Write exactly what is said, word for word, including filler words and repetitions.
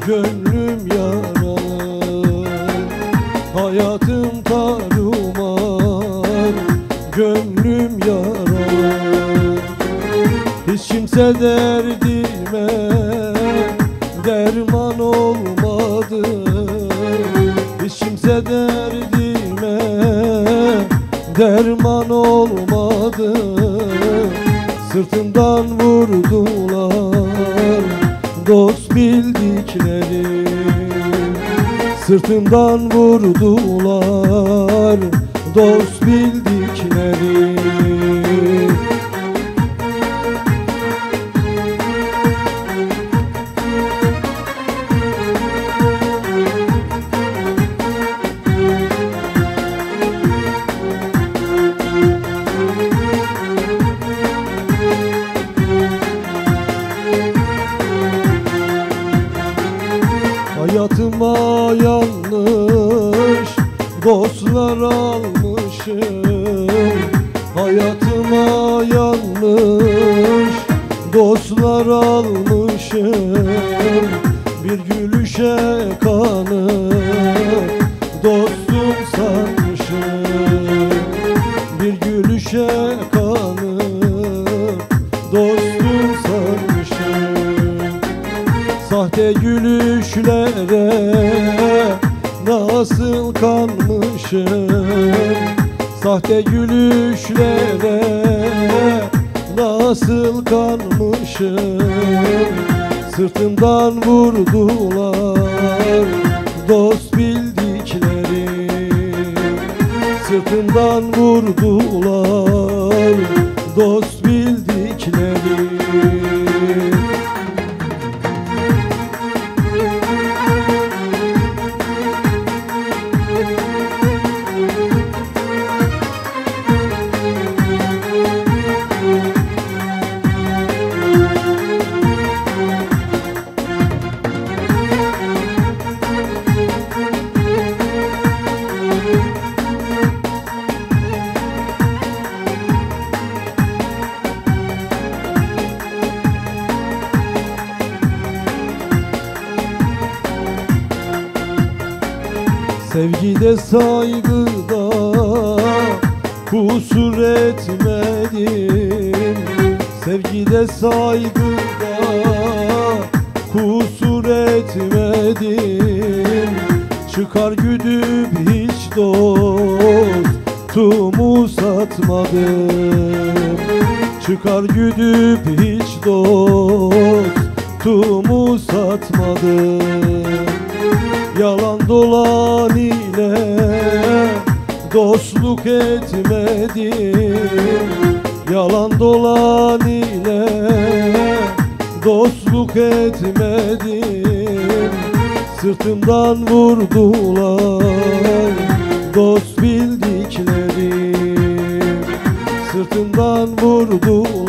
gönlüm yaralı. Hayatım tarumar, gönlüm yaralı. Hiç kimse derdime derman olmadı. Hiç kimse derdime derman olmadı. Sırtımdan vurdular dost bildikleri. Sırtımdan vurdular dost bildikleri. Hayatıma yanlış dostlar almışım. Hayatıma yanlış dostlar almışım. Bir gülüşe kanıp dostum sanmışım. Bir gülüşe kanıp dostum sanmışım. Sahte gülüşlere nasıl kanmışım. Sahte gülüşlere nasıl kanmışım. Sırtımdan vurdular dost bildikleri. Sırtımdan vurdular dost bildikleri. Sevgide saygıda kusur etmedim. Sevgide saygıda kusur etmedim. Çıkar güdüp hiç dostumu satmadım. Çıkar güdüp hiç dostumu satmadım. Yalan dolan ile dostluk etmedim. Yalan dolan ile dostluk etmedim. Sırtımdan vurdular dost bildikleri. Sırtımdan vurdular